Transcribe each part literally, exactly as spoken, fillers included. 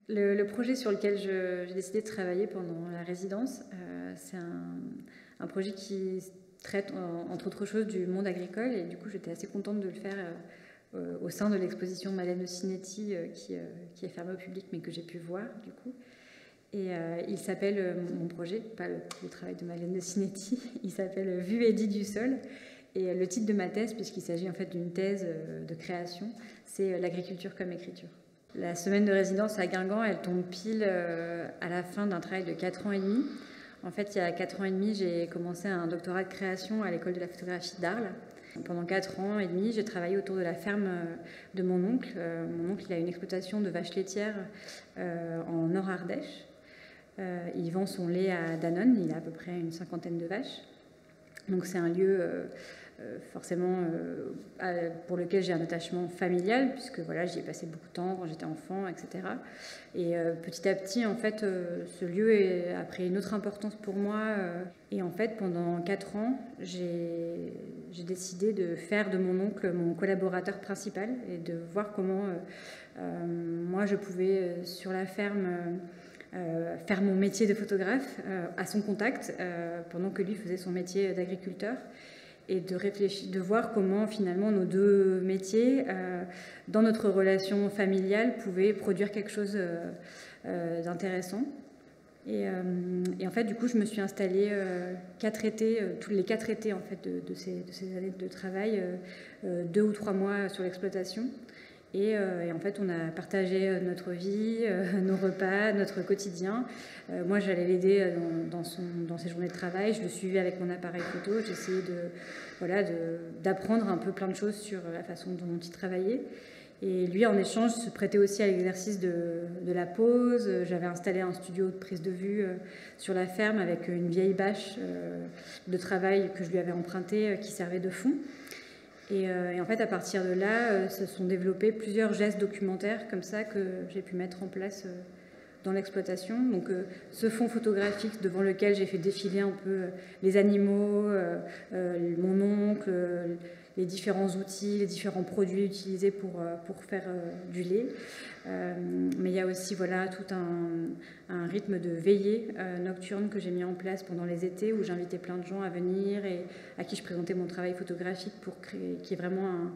Le, le projet sur lequel j'ai décidé de travailler pendant la résidence, euh, c'est un, un projet qui traite, en, entre autres choses, du monde agricole. Et du coup, j'étais assez contente de le faire euh, au sein de l'exposition Malène Ossinetti, euh, qui, euh, qui est fermée au public, mais que j'ai pu voir, du coup. Et euh, il s'appelle, euh, mon projet, pas le, le travail de Malène Ossinetti, il s'appelle « Vue et dit du sol ». Et le titre de ma thèse, puisqu'il s'agit en fait d'une thèse de création, c'est « L'agriculture comme écriture ». La semaine de résidence à Guingamp, elle tombe pile à la fin d'un travail de quatre ans et demi. En fait, il y a quatre ans et demi, j'ai commencé un doctorat de création à l'école de la photographie d'Arles. Pendant quatre ans et demi, j'ai travaillé autour de la ferme de mon oncle. Mon oncle, il a une exploitation de vaches laitières en Nord-Ardèche. Il vend son lait à Danone, il a à peu près une cinquantaine de vaches. Donc c'est un lieu euh, forcément euh, pour lequel j'ai un attachement familial, puisque voilà, j'y ai passé beaucoup de temps quand j'étais enfant, et cetera. Et euh, petit à petit, en fait, euh, ce lieu est, a pris une autre importance pour moi. Euh, et en fait, pendant quatre ans, j'ai décidé de faire de mon oncle mon collaborateur principal et de voir comment euh, euh, moi je pouvais, sur la ferme, Euh, faire mon métier de photographe euh, à son contact euh, pendant que lui faisait son métier d'agriculteur, et de réfléchir, de voir comment finalement nos deux métiers euh, dans notre relation familiale pouvaient produire quelque chose euh, euh, d'intéressant. Et, euh, et en fait, du coup, je me suis installée euh, quatre étés, euh, tous les quatre étés en fait de, de, ces, de ces années de travail, euh, euh, deux ou trois mois sur l'exploitation. Et, euh, et en fait, on a partagé notre vie, euh, nos repas, notre quotidien. Euh, moi, j'allais l'aider dans, dans, dans ses journées de travail. Je le suivais avec mon appareil photo. J'essayais de, voilà, d'apprendre un peu plein de choses sur la façon dont il travaillait. Et lui, en échange, se prêtait aussi à l'exercice de, de la pose. J'avais installé un studio de prise de vue euh, sur la ferme avec une vieille bâche euh, de travail que je lui avais empruntée euh, qui servait de fond. Et, euh, et en fait, à partir de là, euh, se sont développés plusieurs gestes documentaires comme ça que j'ai pu mettre en place euh, dans l'exploitation. Donc, euh, ce fond photographique devant lequel j'ai fait défiler un peu euh, les animaux, euh, euh, mon oncle, euh, les différents outils, les différents produits utilisés pour, euh, pour faire euh, du lait. Euh, mais il y a aussi voilà, tout un, un rythme de veillée euh, nocturne que j'ai mis en place pendant les étés, où j'invitais plein de gens à venir et à qui je présentais mon travail photographique pour créer, qu'il y ait vraiment un,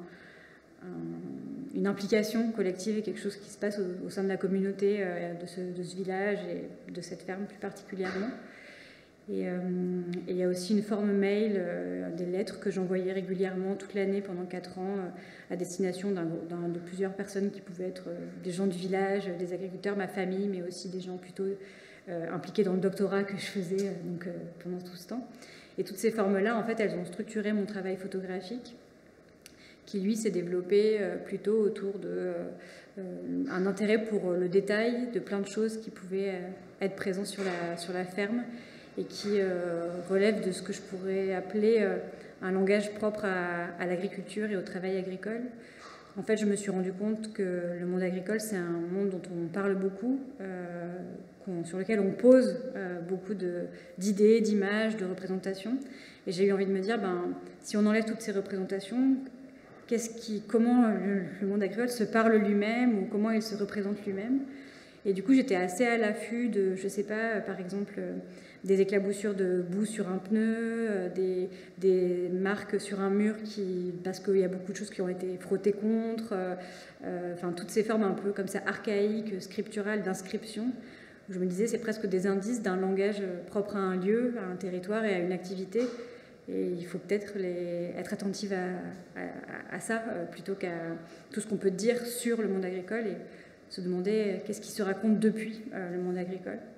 un, une implication collective et quelque chose qui se passe au, au sein de la communauté euh, de, ce, de ce village et de cette ferme plus particulièrement. Et euh, il y a aussi une forme mail, euh, des lettres que j'envoyais régulièrement toute l'année pendant quatre ans euh, à destination d'un, d'un, de plusieurs personnes qui pouvaient être euh, des gens du village, des agriculteurs, ma famille, mais aussi des gens plutôt euh, impliqués dans le doctorat que je faisais euh, donc, euh, pendant tout ce temps. Et toutes ces formes-là, en fait, elles ont structuré mon travail photographique, qui lui s'est développé euh, plutôt autour de euh, un intérêt pour le détail, de plein de choses qui pouvaient euh, être présentes sur la, sur la ferme, et qui euh, relève de ce que je pourrais appeler euh, un langage propre à, à l'agriculture et au travail agricole. En fait, je me suis rendu compte que le monde agricole, c'est un monde dont on parle beaucoup, euh, sur lequel on pose euh, beaucoup d'idées, d'images, de représentations. Et j'ai eu envie de me dire, ben, si on enlève toutes ces représentations, qu'est-ce qui, comment le, le monde agricole se parle lui-même, ou comment il se représente lui-même. Et du coup, j'étais assez à l'affût de, je sais pas, par exemple, des éclaboussures de boue sur un pneu, des, des marques sur un mur qui, parce qu'il y a beaucoup de choses qui ont été frottées contre, euh, enfin toutes ces formes un peu comme ça archaïques, scripturales, d'inscription. Je me disais, c'est presque des indices d'un langage propre à un lieu, à un territoire et à une activité. Et il faut peut-être être attentive à, à, à ça, plutôt qu'à tout ce qu'on peut dire sur le monde agricole, et se demander qu'est-ce qui se raconte depuis euh, le monde agricole.